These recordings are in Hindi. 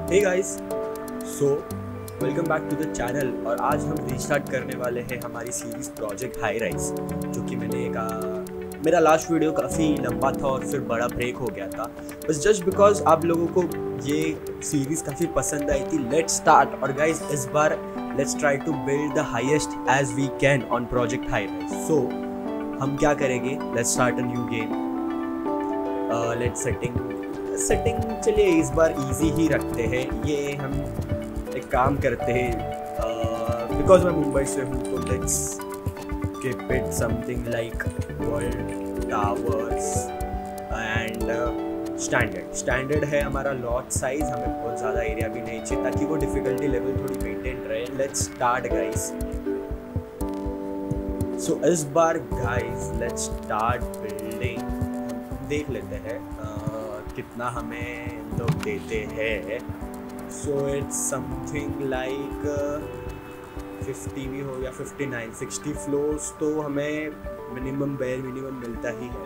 Hey guys, so welcome back to the channel. और आज हम रीस्टार्ट करने वाले हैं हमारी सीरीज़ प्रोजेक्ट हाई राइज, जो कि मैंने कहा मेरा लास्ट वीडियो काफ़ी लंबा था और फिर बड़ा ब्रेक हो गया था, बस जस्ट बिकॉज आप लोगों को ये सीरीज़ काफ़ी पसंद आई थी। Let's start. और गाइस, इस बार let's try to build the highest as we can on project high rise. So हम क्या करेंगे, let's start a new game. Let's setting चलिए इस बार इजी ही रखते हैं। ये हम एक काम करते हैं, बिकॉज मैं मुंबई से हूँ, तो let's keep it something like world towers and standard है हमारा लॉट साइज। हमें बहुत ज़्यादा एरिया भी नहीं चाहिए ताकि वो डिफिकल्टी लेवल थोड़ी मेंटेन रहे। Let's start guys. सो इस बार गाइस लेट्स स्टार्ट बिल्डिंग। देख लेते हैं कितना हमें लोग देते हैं। सो इट्स समथिंग लाइक 50 भी हो या 59 60 फ्लोर्स तो हमें बेयर मिनिमम मिलता ही है।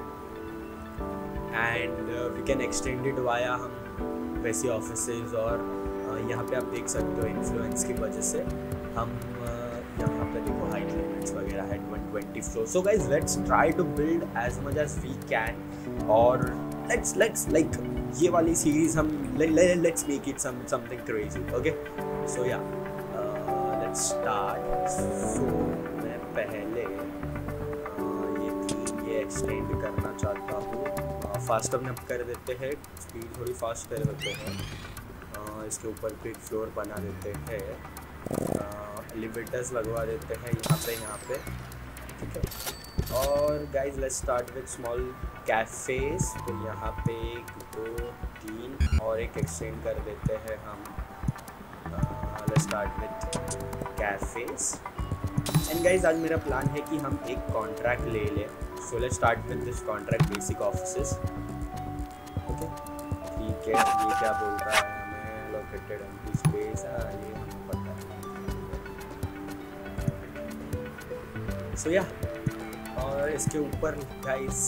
And we can extend it via हम वैसे ऑफिसेज। और यहाँ पे आप देख सकते हो इन्फ्लुएंस की वजह से हम यहाँ पे देखो हाइट लिमिट्स वगैरह है 120 floor. So guys let's try to build as much as we can. और लेट्स लाइक ये वाली सीरीज हम let's make it something crazy. Okay, so या लेट्स स्टार्ट। सो मैं पहले ये एक्सटेंड करना चाहता हूँ। फास्ट अप कर देते हैं, स्पीड थोड़ी फास्ट कर देते हैं। इसके ऊपर भी फ्लोर बना देते हैं, एलिवेटर्स लगवा देते हैं यहाँ पे, ठीक है। और guys let's start with small cafes. तो यहाँ पे 1 2 3 और एक एक्सटेंड कर देते हैं हम। Let's start with cafes. And guys आज मेरा प्लान है कि हम एक कॉन्ट्रैक्ट ले लें। So let's start with this contract basic offices. Okay, ठीक है। ये क्या बोल रहा है हमें, लोकेटेड एम्प्टी स्पेस, ये हमें पता है। सो या और इसके ऊपर गाइस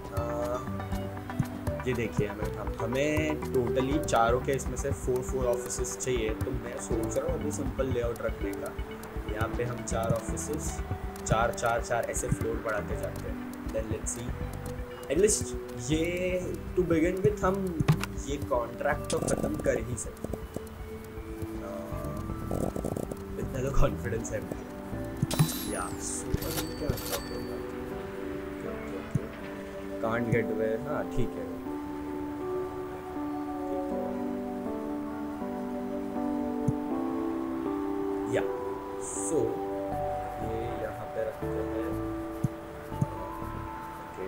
ये देखिए हमें टोटली चारों के इसमें से 4 ऑफिसेस चाहिए। तो मैं सोच रहा हूँ अभी सिंपल लेआउट रखने का। यहाँ पे हम 4 ऑफिसेस 4 ऐसे फ्लोर बढ़ाते जाते हैं। देन लेट्स सी, एटलीस्ट ये टू बिगिन विथ हम ये कॉन्ट्रैक्ट तो ख़त्म कर ही सकते हैं। इतना तो कॉन्फिडेंस है मुझे। या कांट गेट वे, हाँ ठीक है। या सो ये यहाँ पे रखते हैं। ओके,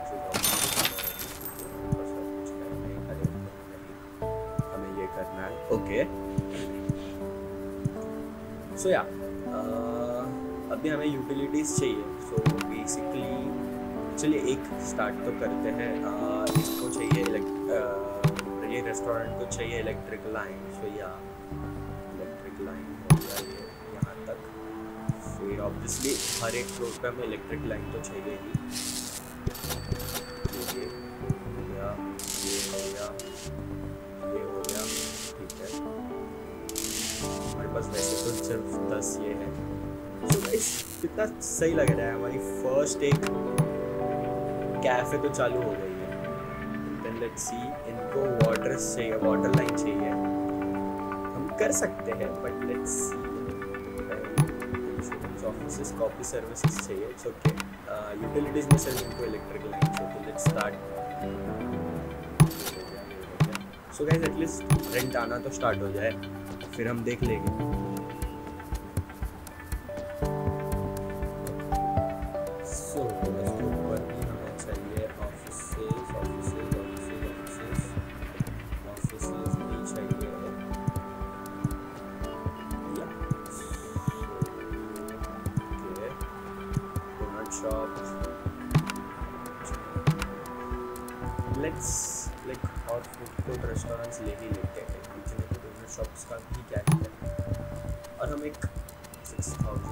हमें ये करना है। ओके, सो या अभी हमें यूटिलिटीज़ चाहिए। सो बेसिकली चलिए एक स्टार्ट तो करते हैं। इसको चाहिए ये रेस्टोरेंट को चाहिए इलेक्ट्रिक लाइन। सो या इलेक्ट्रिक लाइन हो गया ये यहाँ तक। फिर ऑब्वियसली हर एक फ्लोर पे हमें इलेक्ट्रिक लाइन तो चाहिए ही। ये हो गया, ये हो गया, ये हो गया, ठीक है। हमारे पास वैसे तो सिर्फ 10 ये है। So guys, कितना सही लग रहा है। हमारी फर्स्ट एक कैफे तो चालू हो गई है। देन लेट्स सी, इनको वाटर चाहिए, वाटर लाइन चाहिए, हम कर सकते हैं। But let's see, insurance offices, copy services चाहिए। It's okay. यूटिलिटीज में सिर्फ इनको इलेक्ट्रिक लाइन चाहिए। Let's start. So guys at least rent आना तो स्टार्ट हो जाए, फिर हम देख लेंगे। लेट्स लाइक और फूड रेस्टोरेंट्स ले ही लेते हैं, इतने तो डोनर शॉप्स का भी क्या है। और हम एक 6000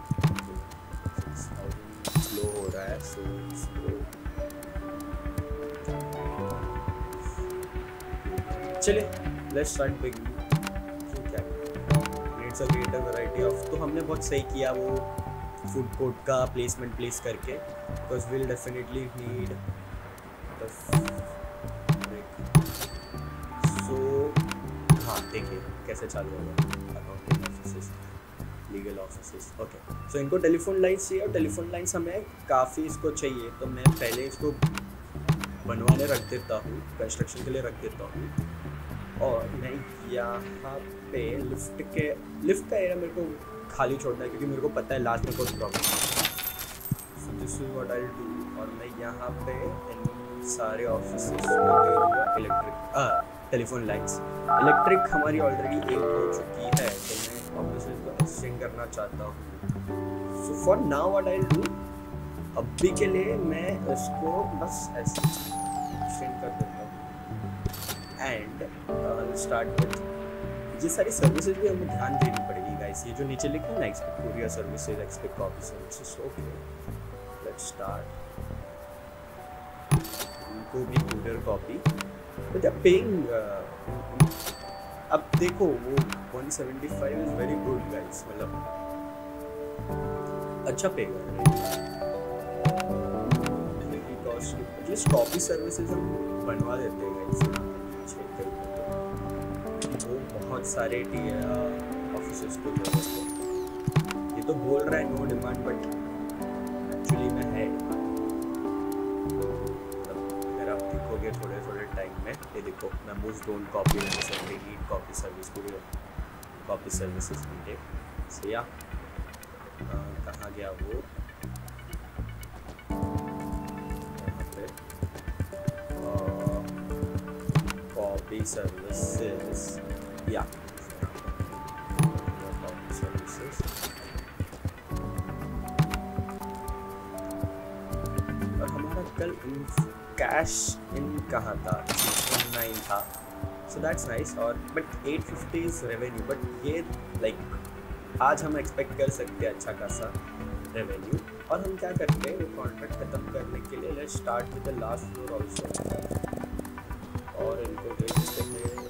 स्लो हो रहा है। सो स्लो चलिए let's start beginning. Also create a variety of. तो हमने बहुत सही किया वो फूड कोर्ट का प्लेसमेंट प्लेस करके, because will definitely need the so. हाँ देखिए कैसे चालू होगा, accounting offices, legal offices, okay. So इनको टेलीफोन लाइन्स चाहिए और टेलीफोन लाइन्स हमें काफ़ी इसको चाहिए, तो मैं पहले इसको बनवाने रख देता हूँ, कंस्ट्रक्शन के लिए रख देता हूँ। और मैं यहाँ पे लिफ्ट का एरिया मेरे को खाली छोड़ना है, क्योंकि मेरे को पता है लास्ट में कोई प्रॉब्लम है। So this is what I do. और मैं यहाँ पे इन सारे ऑफिसेस को दे दूँगा इलेक्ट्रिक टेलीफोन लाइन्स। इलेक्ट्रिक हमारी ऑलरेडी एक हो चुकी है, तो मैं ऑफिसेस को एक्सटेंड करना चाहता हूँ। So for now what I do, अभी के लिए मैं इसको बस ऐसे एक्सटेंड कर देता हूँ एंड स्टार्ट विद ये सारी सर्विसेज भी हमें ध्यान देनी पड़ेगी गाइस। ये जो नीचे लिखा है ना, expect courier services, expect copy services, okay let's start. इनको भी courier copy but they are paying. अब देखो वो 175 इज वेरी गुड गाइस, मतलब अच्छा पे कर रहे हैं। एटलीस्ट कॉपी सर्विसेज हम बनवा देते हैं गाइस। वो बहुत सारे ऑफिसेस को जरूरत है। ये तो बोल रहा है नो डिमांड, बट एक्चुअली में है। अगर आप देखोगे थोड़े थोड़े टाइम में, ये देखो मैं most don't copy need copy service को, कॉपी सर्विसेज नीडेड से या कहाँ गया वो, copy services, yeah, copy services। और हमारा कल कैश इन कहाँ था, 619 था, so that's nice। और बट 850 इज रेवेन्यू, बट ये लाइक आज हम एक्सपेक्ट कर सकते हैं अच्छा खासा रेवेन्यू। और हम क्या करते हैं, वो कॉन्ट्रैक्ट खत्म करने के लिए let's start with the last floor also. और इनको दे देते हैं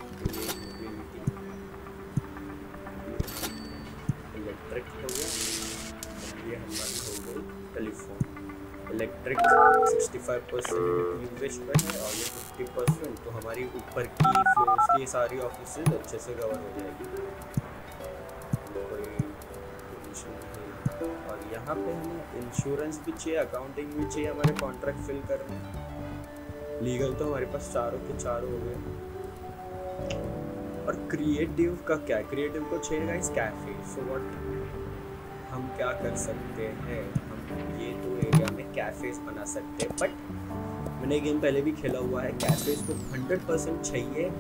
इलेक्ट्रिक हो गया, ये हमारी हो गई टेलीफोन। इलेक्ट्रिक 65% यूजेज पर है और ये 50%, तो हमारी ऊपर की फ्लोर्स की सारी ऑफिसेज अच्छे से कवर हो जाएगी, कोई टेंशन नहीं। और यहाँ पे हमें इंश्योरेंस भी चाहिए, अकाउंटिंग भी चाहिए, हमारे कॉन्ट्रैक्ट फिल करने। लीगल तो हमारे पास चारों के चारों हो गए। और क्रिएटिव का क्या, क्रिएटिव को चाहिए गाइस कैफे। सो व्हाट हम क्या कर सकते हैं, हम ये तो एरिया में कैफेज बना सकते हैं, बट मैंने गेम पहले भी खेला हुआ है, कैफेज को 100% चाहिए।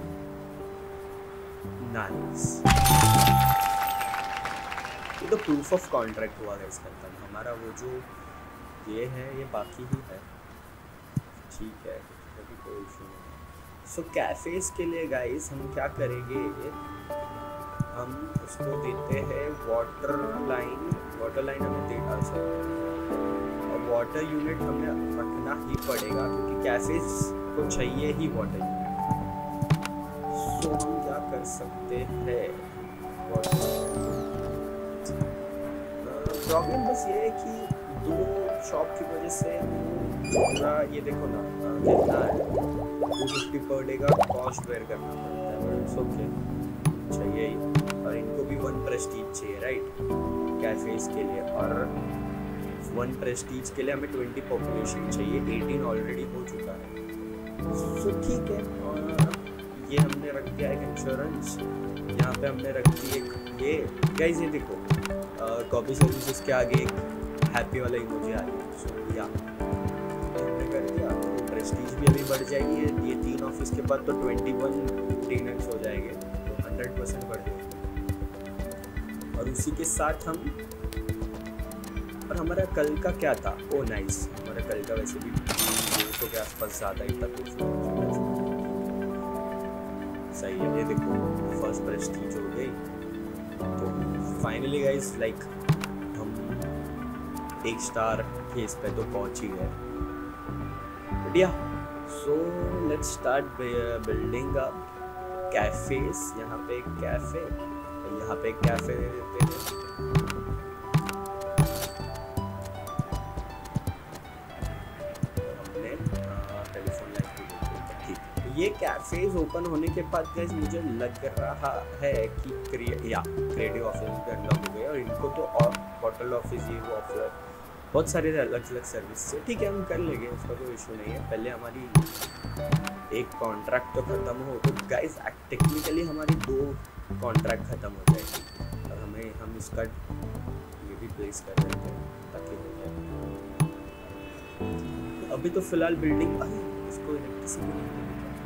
नाइस, ये तो प्रूफ ऑफ कॉन्ट्रैक्ट हुआ गाइस खत्म। हमारा वो जो ये है ये बाकी ही है, ठीक है, कोई इशू नहीं। सो कैफेज के लिए गाइस हम क्या करेंगे, हम उसको देते हैं वाटर लाइन हमें दे डाल सकते हैं। और वाटर यूनिट हमें रखना ही पड़ेगा, क्योंकि कैफेज को चाहिए ही वाटर यूनिट। सो हम क्या कर सकते हैं, प्रॉब्लम बस ये है कि दो शॉप की वजह से पूरा ये देखो ना कितना है, 250 पर डे का कॉस्ट बेयर करना पड़ता है, बट इट्स ओके, चाहिए ही। और इनको भी 1 प्रेस्टीज चाहिए राइट कैफेज के लिए, और 1 प्रेस्टीज के लिए हमें 20 पॉपुलेशन चाहिए, 18 ऑलरेडी हो चुका है। सो ठीक है, और ये हमने रख दिया एक इंश्योरेंस, यहाँ पे हमने रख दी एक ये गाइस, ये देखो कॉपी सर्विसेज के आगे एक हैप्पी वाला इमोजी आ गया। सो या हमने कर दिया, तो प्रेस्टीज भी अभी बढ़ जाएगी। ये 3 ऑफिस के बाद तो 21 टेनेंट्स हो जाएंगे, तो 100% बढ़ जाएगा। और उसी के साथ हम, और हमारा कल का क्या था, ओ नाइस, हमारा कल का वैसे भी 200 के आसपास ज़्यादा ही था, कुछ सही है। ये देखो फर्स्ट प्रेस्टीज हो गई, तो फाइनली गाइस लाइक हम 1 स्टार केस पे तो पहुंच ही गए, बढ़िया। So let's start building up cafes. यहाँ पे एक कैफे, यहाँ पे एक कैफे पे हमने टेलीफोन लाइन भी देखी। ठीक, ये कैफेज ओपन होने के बाद गाइस मुझे लग रहा है कि क्रिएटिव ऑफिस भी अनलॉक हो गए, और इनको तो बॉटल ऑफिस ये वो ऑफर बहुत सारे अलग अलग सर्विस से। ठीक है, हम कर लेंगे, उसका कोई इशू नहीं है। पहले हमारी एक कॉन्ट्रैक्ट तो ख़त्म हो, तो गाइस टेक्निकली हमारी 2 कॉन्ट्रैक्ट ख़त्म हो जाएगी, और हम इसका ये भी प्लेस कर रहे थे ताकि हो जाए। अभी तो फिलहाल बिल्डिंग इसको इलेक्ट्रिसिटी नहीं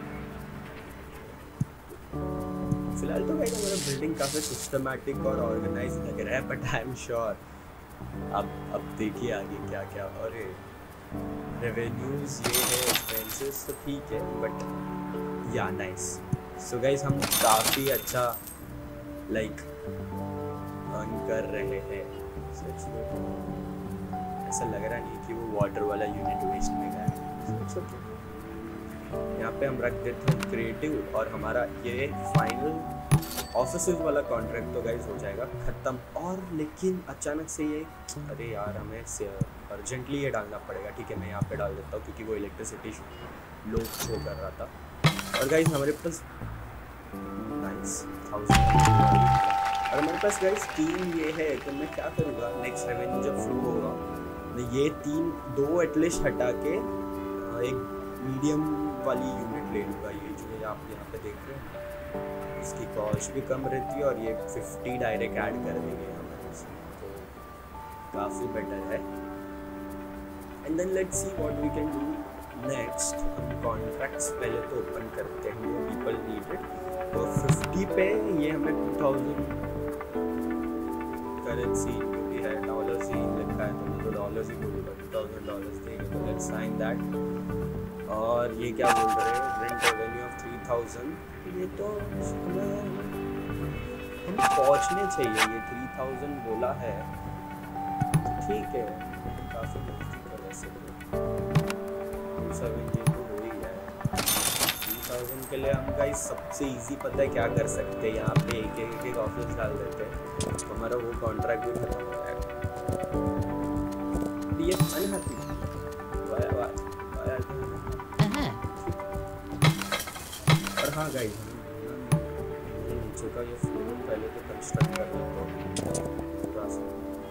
फिलहाल तो गाइस हमारा बिल्डिंग काफ़ी सिस्टमैटिक और ऑर्गेनाइज लग रहा है, बट आई एम श्योर अब देखिए आगे क्या क्या। और रेवेन्यूज ये है, एक्सपेंसेस तो ठीक है, बट या नाइस। सो गाइस हम काफ़ी अच्छा लाइक अर्न कर रहे हैं। सच में ऐसा लग रहा नहीं कि वो वाटर वाला यूनिट वेस्ट में गया है। सच में यहाँ पे हम रख देते हैं क्रिएटिव, और हमारा ये फाइनल ऑफिस वाला कॉन्ट्रैक्ट तो गाइस हो जाएगा ख़त्म। और लेकिन अचानक से ये अरे यार हमें अर्जेंटली ये डालना पड़ेगा। ठीक है, मैं यहाँ पे डाल देता हूँ क्योंकि वो इलेक्ट्रिसिटी लो शो कर रहा था। और गाइस हमारे पास नाइस 1000 और हमारे पास गाइस 3 ये है। तो मैं क्या करूँगा, नेक्स्ट रेवेन्यू जब फ्लो होगा मैं ये 2 एटलीस्ट हटा के एक मीडियम वाली यूनिट ले लूँगा। ये जो आप यहाँ पे देख रहे हैं इसकी कॉस्ट भी कम रहती है, और ये 50 डायरेक्ट ऐड कर देंगे हमारे इसमें, तो काफ़ी बेटर है। And then let's see what we can do next. हम कॉन्ट्रैक्ट्स पहले तो ओपन करते हैं जो पीपल नीडेड। तो 50 पे ये हमें 2000 करेंसी जो भी है डॉलर्स ही लिखा है, तो मैं तो डॉलर्स ही बोलूँगा, $2000 देंगे। तो लेट्स साइन दैट। और ये क्या बोल रहे हैं, रेंट रेवेन्यू ऑफ 3000। ये तो हम पहुँचने चाहिए, ये 3000 बोला है, ठीक है, काफ़ी नज़दीक है वैसे तो। सब ये तो हो ही है 3000 के लिए। हम गाइस सबसे इजी पता है क्या कर सकते हैं, यहाँ पे एक ऑफिस डाल देते हैं, तो हमारा वो कॉन्ट्रैक्ट भी खत्म हो जाएगा। ये अनहैप्पी और हाँ गाइस नीचे का ये फ्लोर पहले तो कंस्ट्रक्ट कर लेता हूँ पूरा सा।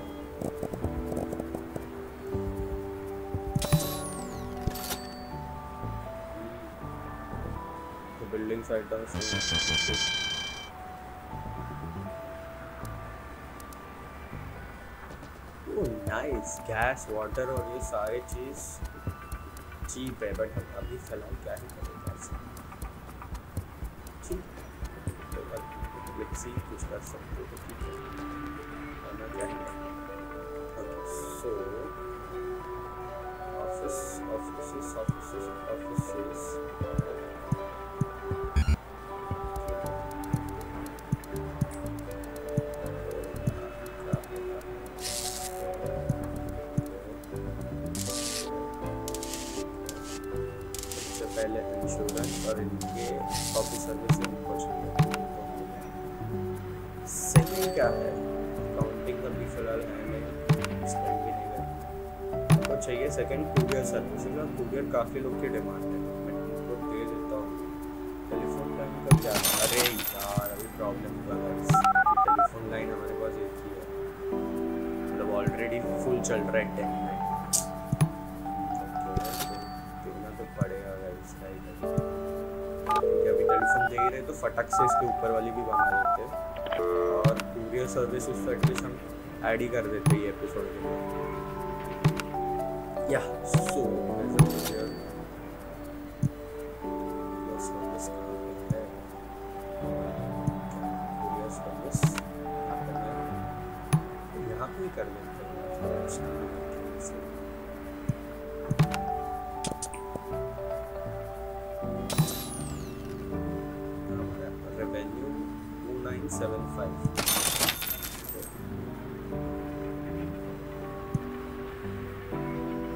तो building side nice gas water और ये सारे चीज़ चीप है, बट हम अभी फिलहाल क्या ही करें गैस ठीक है, कुछ कर सकते तो ठीक है, करना चाहिए। ओके सो ऑफिस पहले इंश्योरेंस और इनके ऑफिस सर्विस इनको चाहिए। सेकंड क्या है, काउंटिंग अभी फिलहाल है नहीं, स्पेंड भी नहीं करना तो चाहिए। सेकंड कुरियर सर्विस का, कुरियर काफ़ी लोग की डिमांड है, मैं इनको दे देता हूँ। टेलीफोन लाइन का क्या है, अरे यार अभी प्रॉब्लम हुआ है, टेलीफोन लाइन हमारे पास एक ही है, मतलब ऑलरेडी फुल चल रहा है 10 में, अभी टेलीफोन दे ही रहे तो फटक से इसके ऊपर वाली भी बना देते हैं, और कुरियर सर्विस उसको एटलीस्ट हम ऐड ही कर देते हैं ये एपिसोड के लिए। या सो यहाँ पे कर लेते हैं। Revenue 2975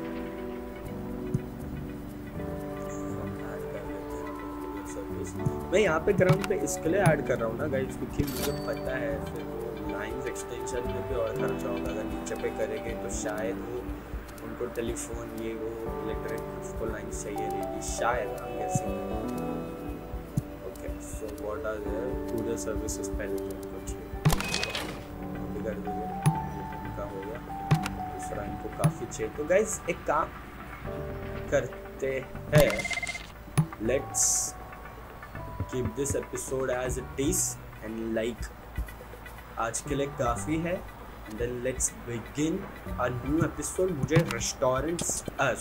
service. मैं यहाँ पे ग्राउंड पे इसके लिए ऐड कर रहा हूँ ना गाइस, क्योंकि मुझे पता है फिर वो लाइंस एक्सटेंशन में भी और खर्चा होगा। अगर नीचे पे करेंगे तो शायद वो उनको टेलीफोन ये वो इलेक्ट्रिक उसको लाइंस चाहिए रहेगी शायद, I am guessing. Okay so what are there to the services, पहले तो उनको चाहिए कर दीजिए, उनका हो गया। दूसरा इनको काफ़ी चाहिए। तो गाइस एक काम करते हैं, let's keep this episode as it is and like आज के लिए काफ़ी है। Then let's begin a new episode. मुझे रेस्टोरेंट्स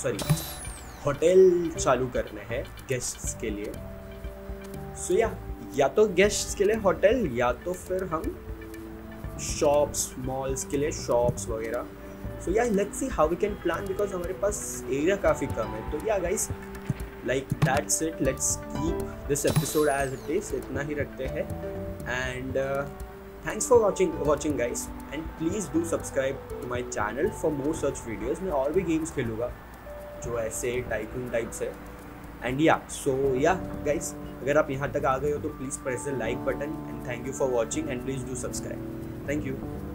होटल चालू करने हैं गेस्ट्स के लिए। सो या तो गेस्ट्स के लिए होटल या तो फिर हम शॉप्स मॉल्स के लिए शॉप्स वगैरह। So let's see how we can plan, because हमारे पास एरिया काफ़ी कम है। तो guys like that's it, let's keep this episode as it is, इतना ही रखते हैं। And thanks for watching guys, and please do subscribe to my channel for more such videos. मैं और भी गेम्स खेलूँगा जो ऐसे टाइकून टाइप्स है। एंड सो गाइस, अगर आप यहाँ तक आ गए हो तो please press the like button, and thank you for watching, and please do subscribe. Thank you.